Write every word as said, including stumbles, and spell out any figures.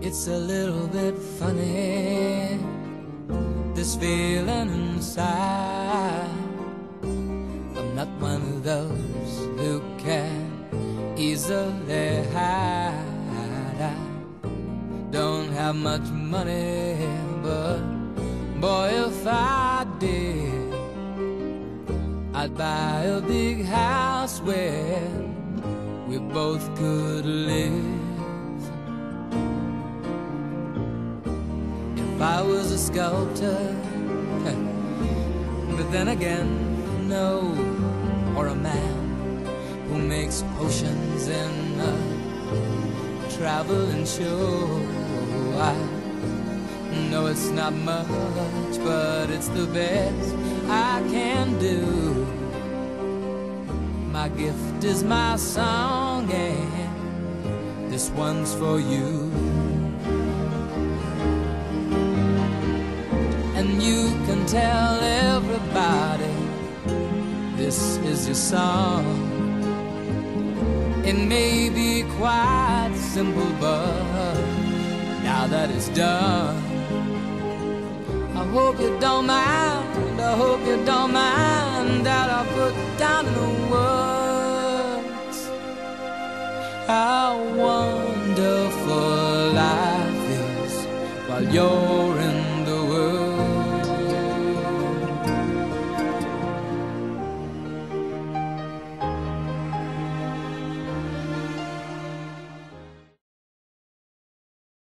It's a little bit funny, this feeling inside. I'm not one of those who can easily hide. I don't have much money, but boy, if I did, I'd buy a big house where we both could live. If I was a sculptor, but then again, no, or a man who makes potions in a traveling show. I know it's not much, but it's the best I can do. My gift is my song, and this one's for you. And you can tell everybody this is your song. It may be quite simple, but now that it's done, I hope you don't mind, I hope you don't mind that I put down in the words how wonderful life is while you're in